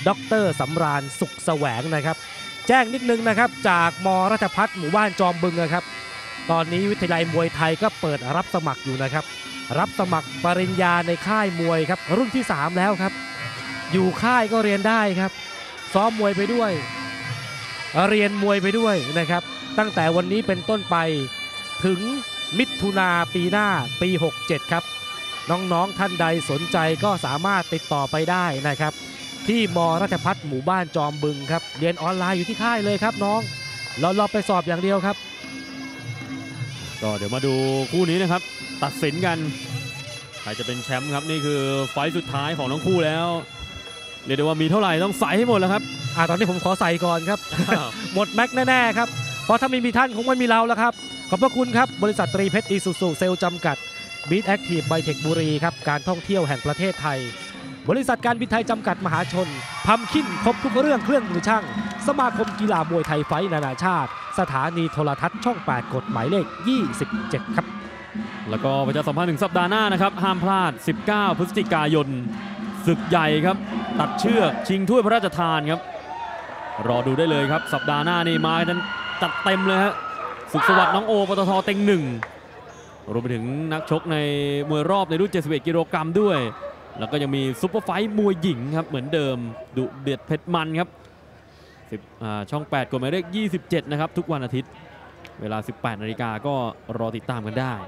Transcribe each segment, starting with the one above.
ดร.สำราญสุขแสวงนะครับแจ้งนิดนึงนะครับจากม.ราชภัฏหมู่บ้านจอมบึงนะครับตอนนี้วิทยาลัยมวยไทยก็เปิดรับสมัครอยู่นะครับรับสมัครปริญญาในค่ายมวยครับรุ่นที่3แล้วครับอยู่ค่ายก็เรียนได้ครับซ้อมมวยไปด้วยเรียนมวยไปด้วยนะครับตั้งแต่วันนี้เป็นต้นไปถึงมิถุนาปีหน้าปี67ครับน้องๆท่านใดสนใจก็สามารถติดต่อไปได้นะครับที่ม.ราชภัฏหมู่บ้านจอมบึงครับเรียนออนไลน์อยู่ที่ค่ายเลยครับน้องเราไปสอบอย่างเดียวครับก็เดี๋ยวมาดูคู่นี้นะครับตัดสินกันใครจะเป็นแชมป์ครับนี่คือไฟต์สุดท้ายของทั้งคู่แล้วเรียกได้ว่ามีเท่าไหร่ต้องใส่ให้หมดแล้วครับตอนนี้ผมขอใส่ก่อนครับ หมดแม็กแน่ๆครับเพราะถ้าไม่มีท่านคงไม่มีเราแล้วครับขอบพระคุณครับบริษัทตรีเพชรอีซูซูเซลจำกัดบีทแอคทีฟไบเทคบุรีครับการท่องเที่ยวแห่งประเทศไทยบริษัทการบินไทยจำกัดมหาชนพัมคินครบทุกเรื่องเครื่องมือช่างสมาคมกีฬามวยไทยไฟท์นานาชาติสถานีโทรทัศน์ช่อง8กฎหมายเลข27ครับแล้วก็ประชาสัมพันธ์ถึงสัปดาห์หน้านะครับห้ามพลาด19 พฤศจิกายนศึกใหญ่ครับตัดเชือกชิงถ้วยพระราชทานครับรอดูได้เลยครับสัปดาห์หน้านี่มากันจัดเต็มเลยฮะสุขสวัสดิ์น้องโอปตทเต็ง1รวมไปถึงนักชกในมวยรอบในรุ่น71กิโลกรัมด้วยแล้วก็ยังมีซุปเปอร์ไฟท์มวยหญิงครับเหมือนเดิมดุเดือดเผ็ดมันครับช่อง8กฎหมายเลข27นะครับทุกวันอาทิตย์เวลา 18 นาฬิกาก็รอติดตามกันได้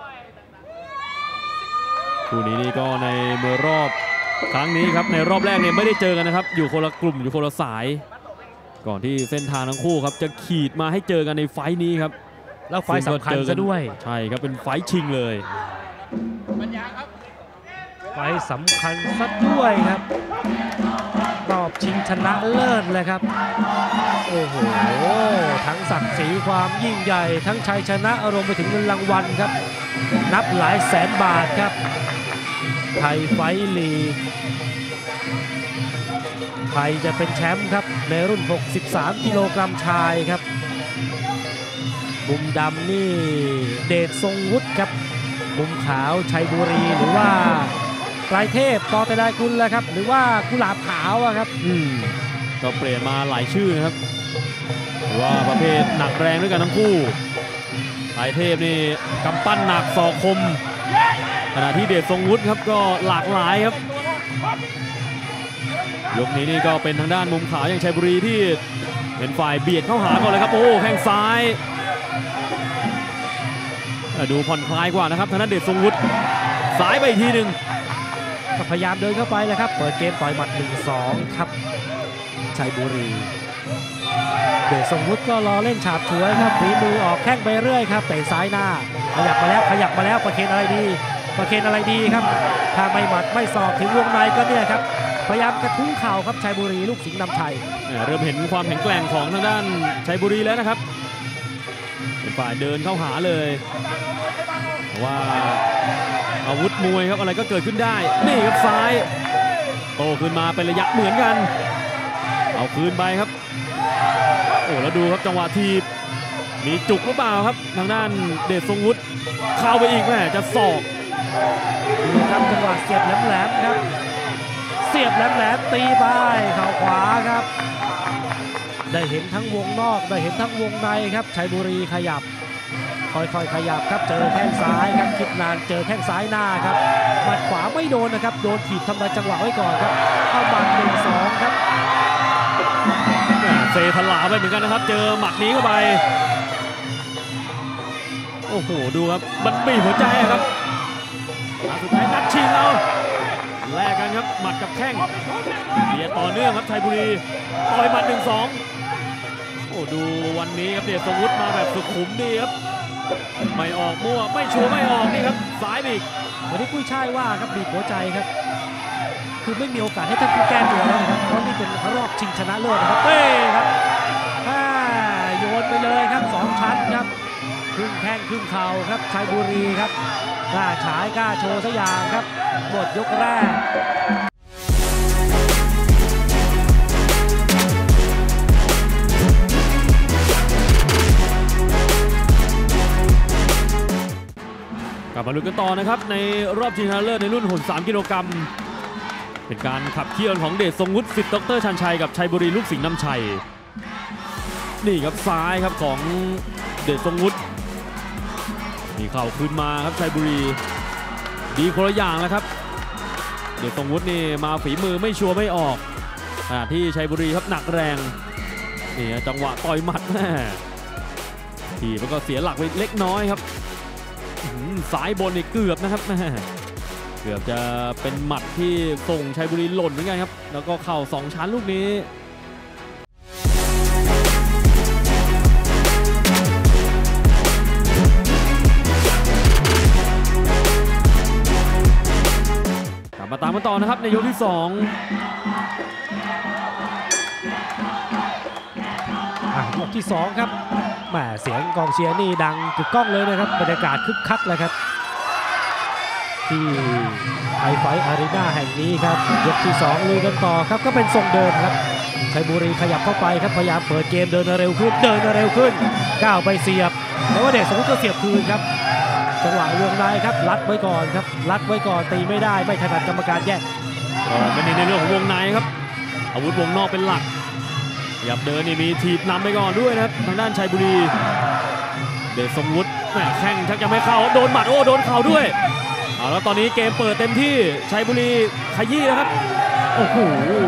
คู่นี้นี่ก็ในมวยรอบครั้งนี้ครับในรอบแรกเนี่ยไม่ได้เจอกันนะครับอยู่คนละกลุ่มอยู่คนละสายก่อนที่เส้นทางทั้งคู่ครับจะขีดมาให้เจอกันในไฟท์นี้ครับแล้วไฟท์สำคัญซะด้วยใช่ครับเป็นไฟท์ชิงเลยไฟท์สำคัญซะด้วยครับรอบชิงชนะเลิศเลยครับโอ้โหทั้งศักดิ์ศรีความยิ่งใหญ่ทั้งชัยชนะรวมไปถึงเงินรางวัลครับนับหลายแสนบาทครับไทยไฟท์ลีกใครจะเป็นแชมป์ครับในรุ่น63กิโลกรัมชายครับมุมดำนี่เดชทรงวุฒิครับมุมขาวชัยบุรีหรือว่าปลายเทพต่อแต่ได้กุลแล้วครับหรือว่ากุหลาบขาวครับก็เปลี่ยนมาหลายชื่อนะครับหรือว่าประเภทหนักแรงด้วยกันทั้งคู่ปลายเทพนี่กำปั้นหนักศอกคมขณะที่เดชทรงวุฒิครับก็หลากหลายครับยกนี้นี่ก็เป็นทางด้านมุมขาวอย่างชัยบุรีที่เป็นฝ่ายเบียดเข้าหาก่อนเลยครับโอ้แข้งซ้ายดูผ่อนคลายกว่านะครับทางด้านเดชทรงวุฒิซ้ายไปอีกทีหนึ่งก็พยายามเดินเข้าไปเลยครับเปิดเกมต่อยหมัด 1-2 ครับชัยบุรีเดชทรงวุฒิก็รอเล่นฉาบฉวยครับฝีมือออกแข้งไปเรื่อยครับเตะซ้ายหน้าขยับมาแล้วประเคนอะไรดีครับถ้าไม่หมัดไม่ศอกถึงวงในก็เนี่ยครับพยายามกระทุ้งเข่าครับชัยบุรีลูกสิงห์นำชัยเริ่มเห็นความแข็งแกร่งของทางด้านชัยบุรีแล้วนะครับเป็นฝ่ายเดินเข้าหาเลยว่าอาวุธมวยครับอะไรก็เกิดขึ้นได้นี่ครับซ้ายโตขึ้นมาเป็นระยะเหมือนกันเอาคืนไปครับโอ้แล้วดูครับจังหวะทีบมีจุกหรือเปล่าครับทางด้านเดชทรงวุฒิเข้าไปอีกแม่จะศอกดูครับจังหวะเสียบแหลมๆครับเสียบแหลมๆตีไปเข่าขวาครับได้เห็นทั้งวงนอกได้เห็นทั้งวงในครับชัยบุรีขยับค่อยๆขยับครับเจอแข้งซ้ายครับคิดนานเจอแข้งซ้ายหน้าครับหมัดขวาไม่โดนนะครับโดนถีบทำลายจังหวะไว้ก่อนครับเข้าหมัด 1-2 ครับเซทลาไปเหมือนกันนะครับเจอหมัดนี้เข้าไปโอ้โหดูครับมันบีบหัวใจครับสุดท้ายนัดชิงเอาแลกกันครับหมัดกับแข้งเบียดต่อเนื่องครับชัยบุรีต่อยหมัด 1-2 โอ้ดูวันนี้ครับเดชทรงวุฒิมาแบบสุขุมดีครับไม่ออกมั่วไม่ชัวร์ไม่ออกนี่ครับซ้ายบีบวันนี้กุ้ยช่ายว่าครับบีบหัวใจครับคือไม่มีโอกาสให้ท่านผู้แก้ตัวแล้วนะครับเพราะนี่เป็นรอบชิงชนะเลิศนะครับเต้ครับโยนไปเลยครับ2 ชั้นครับครึ่งแข้งครึ่งเข่าครับชัยบุรีครับกล้าฉายกล้าโชว์สักอย่างครับหมดยกแรกกลับมาลุ้นกันต่อนะครับในรอบชิงชนะเลิศในรุ่นหุ่น3 กิโลกรัมเป็นการขับเคี่ยวของเดชทรงวุฒิสิทธิ์ดรชันชัยกับชัยบุรีลูกสิงห์น้ำชัยนี่ครับซ้ายครับของเดชทรงวุฒิมีเข่าคืนมาครับชัยบุรีดีคนละอย่างแล้วครับเดชทรงวุฒินี่มาฝีมือไม่ชัวร์ไม่ออกขณะที่ชัยบุรีครับหนักแรงนี่จังหวะต่อยหมัดแม่ทีมันก็เสียหลักไปเล็กน้อยครับสายบนนี่เกือบนะครับแม่เกือบจะเป็นหมัดที่ส่งชัยบุรีหล่นเหมือนกันครับแล้วก็เข่า2ชั้นลูกนี้มาตามกันต่อนะครับในยกที่2 ยกที่2ครับแหมเสียงกองเชียร์นี่ดังกึกก้องเลยนะครับบรรยากาศคึกคักเลยครับที่ไทยไฟท์อารีนาแห่งนี้ครับยกที่2ลุยกันต่อครับก็เป็นทรงเดิมครับชัยบุรีขยับเข้าไปครับพยายามเปิดเกมเดินเร็วขึ้นก้าวไปเสียบแต่ว่าเดชสมมุติก็เสียบคืนครับจังหวะวงในครับรัดไว้ก่อนครับรัดไว้ก่อนตีไม่ได้ไม่ถนัดกรรมการแยกเป็นในเรื่องของวงในครับอาวุธวงนอกเป็นหลักขยับเดินนี่มีถีบนำไปก่อนด้วยนะครับทางด้านชัยบุรีเดชสมวุฒิแหมแข้งชักจะไม่เข้าโดนหมัดโดนเข่าด้วยเอาแล้วตอนนี้เกมเปิดเต็มที่ชัยบุรีขยี้นะครับโอ้โห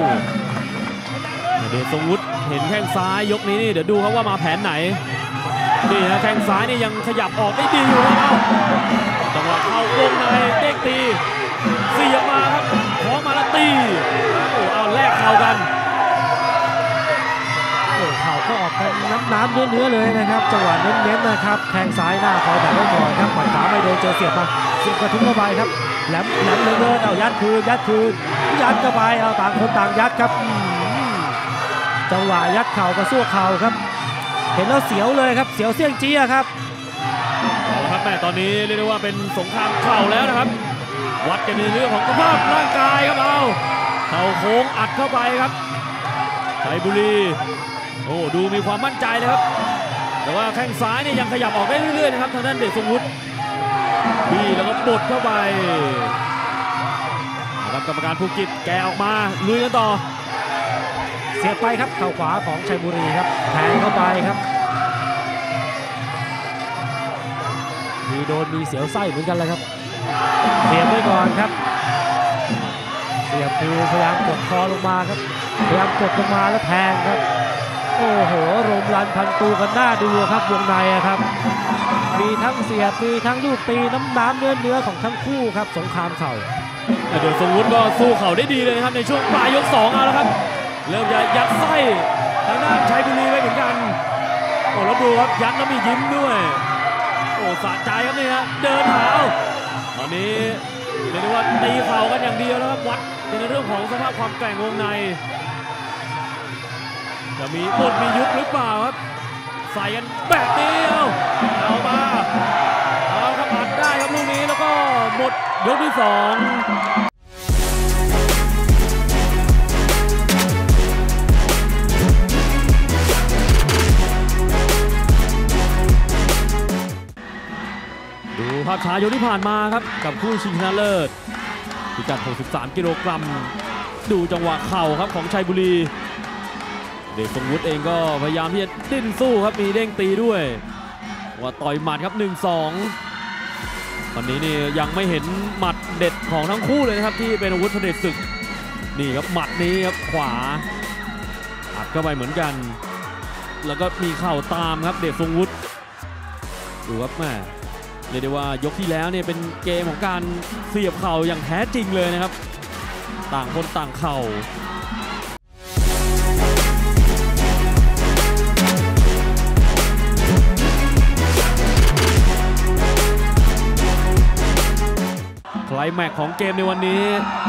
เดชสมวุฒิเห็นแข้งซ้ายยกนี้นี่เดี๋ยวดูครับว่ามาแผนไหนนี่นะแข้งซ้ายนี่ยังขยับออกได้ดีอยู่นะครับจังหวะเข้าวงในเด้งตีเสียบมาครับขอมาแล้วตีโอ้เอาแลกเข่ากันเข่าก็ออกกันน้ำเนื้อเลยนะครับจังหวะเน้นๆนะครับแทงซ้ายหน้าคอยดักไว้ก่อนครับหมัดขวาไม่โดนเจอเสียบมาเสียบกระทุ้งเข้าไปครับแหลมเลยเอายัดคืนยัดเข้าไปเอาต่างคนต่างยัดครับจังหวะยัดเข่ากับสู้เข่าครับเห็นแล้วเสียวเลยครับเสียวเสี่ยงจี้ครับเอาละครับแม่ตอนนี้เรียกได้ว่าเป็นสงครามเข่าแล้วนะครับวัดกันในเรื่องของสภาพร่างกายครับเอาเข่าโค้งอัดเข้าไปครับชัยบุรีโอ้ดูมีความมั่นใจเลยครับแต่ว่าแข้งซ้ายนี่ยังขยับออกได้เรื่อยๆนะครับทางด้านเดชทรงวุฒิบีแล้วก็บดเข้าไปนะครับกรรมการภูกิจแกออกมาลุยกันต่อเสียบไปครับเข่าขวาของชัยบุรีครับแทงเข้าไปครับมีโดนมีเสียวไส้เหมือนกันเลยครับเสียบไว้ก่อนครับเสียบคือพยายามกดคอลงมาครับพยายามกดลงมาแล้วแทงครับโอ้โหโรมรันพันตูกันหน้าดูครับวงในครับมีทั้งเสียบมีทั้งลูกตีน้ำเนื้อของทั้งคู่ครับสงครามเข่าเดชสมวุฒิก็สู้เข่าได้ดีเลยนะครับในช่วงปลายยก2เอาแล้วครับเริ่มจะยัดไส้ทางด้านชัยบุรีไว้เหมือนกันโอ้แล้วดูครับยัดแล้วมียิ้มด้วยโอ้สะใจครับนี่ฮะเดินหาวตอนนี้เรียกได้ว่าตีเข่ากันอย่างเดียวแล้วครับวัดในเรื่องของสภาพความแกร่งวงในจะมีบดมียุบหรือเปล่าครับใส่กันแบบนี้เอามาเอาครับอัดได้ครับลูกนี้แล้วก็หมดยกที่2ดูภาพช้ายกที่ผ่านมาครับกับคู่ชิงชนะเลิศพิกัด63กิโลกรัมดูจังหวะเข่าครับของชัยบุรีเดชทรงวุฒิเองก็พยายามที่จะดิ้นสู้ครับมีเด้งตีด้วยว่าต่อยหมัดครับ 1-2 ตอนนี้นี่ยังไม่เห็นหมัดเด็ดของทั้งคู่เลยนะครับที่เป็นอาวุธเผด็จศึกนี่ครับหมัดนี้ครับขวาอัดเข้าไปเหมือนกันแล้วก็มีเข่าตามครับเดชทรงวุฒิดูครับแม่เรียกได้ว่ายกที่แล้วเนี่ยเป็นเกมของการเสียบเข่าอย่างแท้จริงเลยนะครับต่างคนต่างเข่าไคลแม็กซ์ของเกมในวันนี้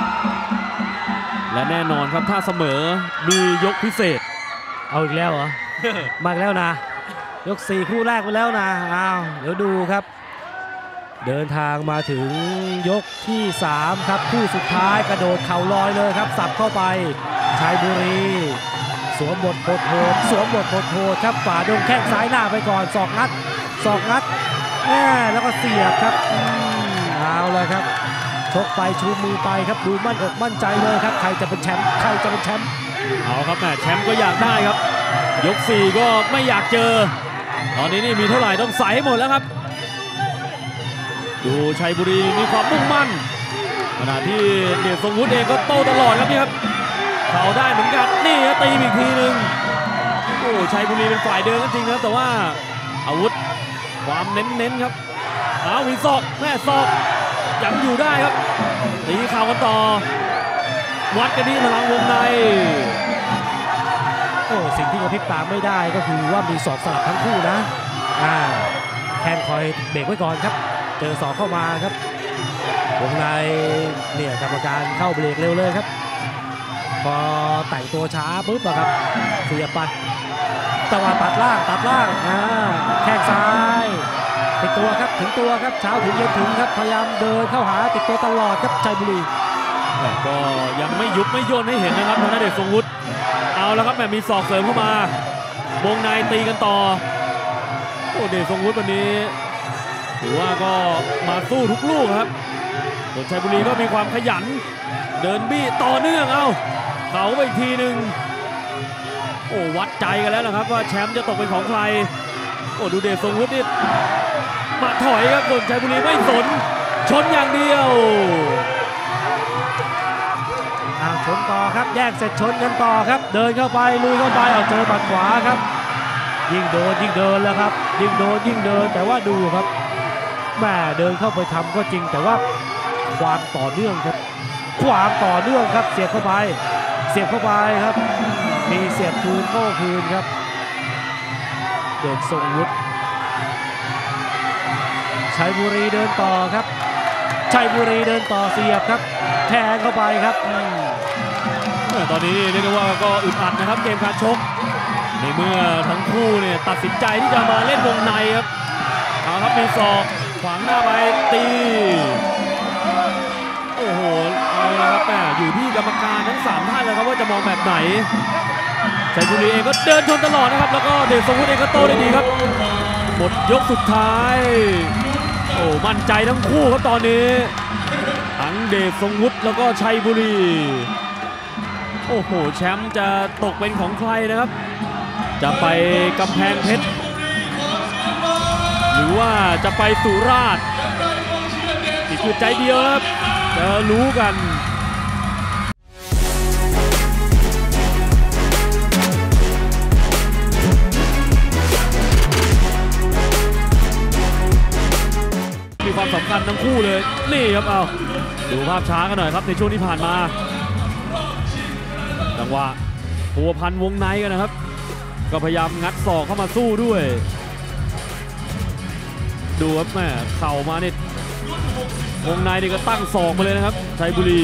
และแน่นอนครับถ้าเสมอมียกพิเศษเอาอีกแล้วเหรอ มาอีกแล้วนะยก4คู่แรกไปแล้วนะอ้าวเดี๋ยวดูครับเดินทางมาถึงยกที่3ครับคู่สุดท้ายกระโดดเข่าลอยเลยครับสับเข้าไปชัยบุรีสวมบทโหดครับฝ่าโดนแข้งซ้ายหน้าไปก่อนศอกงัดแล้วก็เสียบครับเอาเลยครับชกไปชูมือไปครับดูมั่นอกมั่นใจเลยครับใครจะเป็นแชมป์ใครจะเป็นแชมป์เอาครับแม่แชมป์ก็อยากได้ครับยก4ก็ไม่อยากเจอตอนนี้นี่มีเท่าไหร่ต้องใส่ให้หมดแล้วครับดูชัยบุรีมีความมุ่งมั่นขณะที่เดชทรงวุฒิเองก็โต้ตลอดครับนี่ครับเข่าได้เหมือนกันนี่ตีอีกทีหนึ่งโอ้ชัยบุรีเป็นฝ่ายเดินกันจริงครับแต่ว่าอาวุธความเน้นครับเอามีศอกแม่ศอกยังอยู่ได้ครับตีเข่ากันต่อวัดกันที่พลังวงในโอ้สิ่งที่กระพริบตาไม่ได้ก็คือว่ามีศอกสลับทั้งคู่นะแข้งคอยเบรกไว้ก่อนครับเจอศอกเข้ามาครับวงในเนี่ยกรรมการเข้าเบรกเร็วเลยครับพอแต่งตัวช้าปุ๊บอะครับเสียบไปจังหวะตัดล่างแข้งซ้ายติดตัวครับถึงตัวครับเช้าถึงเย็นถึงครับพยายามเดินเข้าหาติดตัวตลอดครับชัยบุรีก็ยังไม่ยุบไม่โยนให้เห็นนะครับทางด้านเดชทรงวุฒิเอาแล้วครับแม่มีศอกเสริมเข้ามาวงในตีกันต่อโอ้เดชทรงวุฒิวันนี้ถือว่าก็มาสู้ทุกลูกครับส่วนชัยบุรีก็มีความขยันเดินบี้ต่อเนื่องเอาเขาไปอีกทีหนึ่งโอ้วัดใจกันแล้วนะครับว่าแชมป์จะตกเป็นของใครโอ้ดูเดชทรงวุฒินี่มาถอยครับส่วนชัยบุรีไม่สนชนอย่างเดียวชนต่อครับแยกเสร็จชนกันต่อครับเดินเข้าไปลุยเข้าไปเอาเจอหมัดขวาครับยิ่งโดนยิ่งเดินแล้วครับยิ่งโดนยิ่งเดินแต่ว่าดูครับแม่เดินเข้าไปทำก็จริงแต่ว่าความต่อเนื่องครับความต่อเนื่องครับเสียบเข้าไปครับมีเสียบคืนโต้คืนครับเดชทรงวุฒิชัยบุรีเดินต่อครับชัยบุรีเดินต่อเสียบครับแทงเข้าไปครับตอนนี้เรียกได้ว่าก็อึดอัดนะครับเกมการชกในเมื่อทั้งคู่เนี่ยตัดสินใจที่จะมาเล่นวงในครับเอาครับมีศอกขวางหน้าไปตีโอ้โหเอาละครับแม่อยู่ที่กรรมการทั้ง3ท่านเลยครับว่าจะมองแบบไหนชัยบุรีเองก็เดินชนตลอดนะครับแล้วก็เดชทรงวุฒิเองก็โต้ได้ดีครับหมดยกสุดท้ายโอ้มั่นใจทั้งคู่ครับตอนนี้ทั้งเดชทรงวุฒิแล้วก็ชัยบุรีโอ้โหแชมป์จะตกเป็นของใครนะครับจะไปกำแพงเพชรหรือว่าจะไปสุราษฎร์นี่คือใจเดียวครับจะรู้กันมีความสำคัญทั้งคู่เลยนี่ครับเอาดูภาพช้ากันหน่อยครับในช่วงที่ผ่านมาจังหวะพัวพันวงในกันนะครับก็พยายามงัดศอกเข้ามาสู้ด้วยดูครับแม่เข่ามาเนี่ยวงในนี่ก็ตั้งศอกมาเลยนะครับชัยบุรี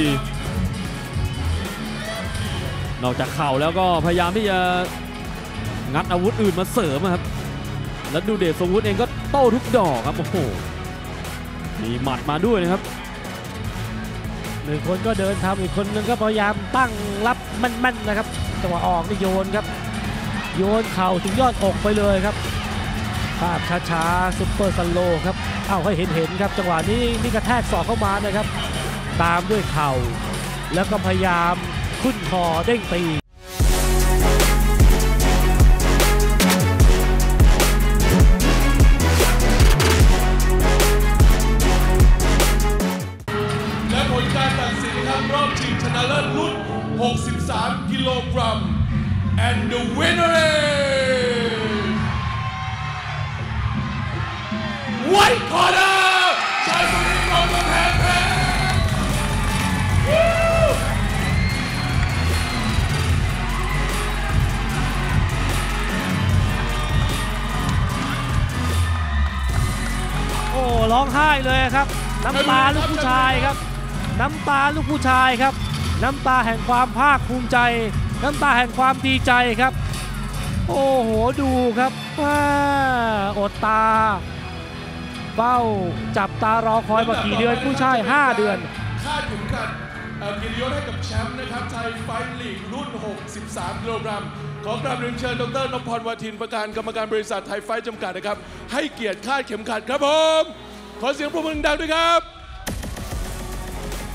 นอกจากเข่าแล้วก็พยายามที่จะงัดอาวุธอื่นมาเสริมครับแล้วดูเดชทรงวุฒิเองก็โต้ทุกดอกครับโอ้โหมีหมัดมาด้วยนะครับหนึ่งคนก็เดินทำอีกคนนึงก็พยายามตั้งรับมั่นๆนะครับจังหวะออกนี่โยนครับโยนเข่าถึงยอดอกไปเลยครับภาพช้าๆซุปเปอร์สโลว์ครับเอาให้เห็นครับจังหวะนี้นี่กระแทกศอกเข้ามานะครับตามด้วยเข่าแล้วก็พยายามขึ้นคอเด้งตีและผลการตัดสินครับรอบชิงชนะเลิศรุ่น63 กิโลกรัม and the winner is White Corner ชัยบุรีกำแพงเพชรโอ้ร้องไห้เลยครับน้ำตาลูกผู้ชายครับน้ำตาลูกผู้ชายครับน้ำตาแห่งความภาคภูมิใจน้ำตาแห่งความดีใจครับโอ้โหดูครับอดตาเฝ้าจับตารอคอยมากี่เดือนผู้ชาย5 เดือนค่าเข็มขัดเกียรติยศให้กับแชมป์นะครับไทยไฟท์ลีกรุ่น63 กิโลกรัมขอกราบเรียนเชิญดร.นพพร วาทินประธานกรรมการบริษัทไทยไฟท์จำกัดนะครับให้เกียรติคาดเข็มขัดครับผมขอเสียงปรบมือดังด้วยครับ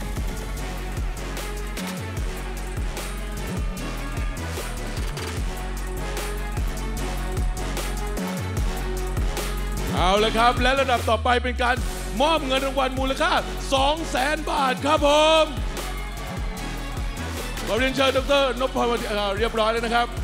เอาละครับและระดับต่อไปเป็นการมอบเงินรางวัลมูลค่า 200,000 บาทครับผมขอเรียนเชิญดร.นพพร เรียบร้อยแล้วนะครับ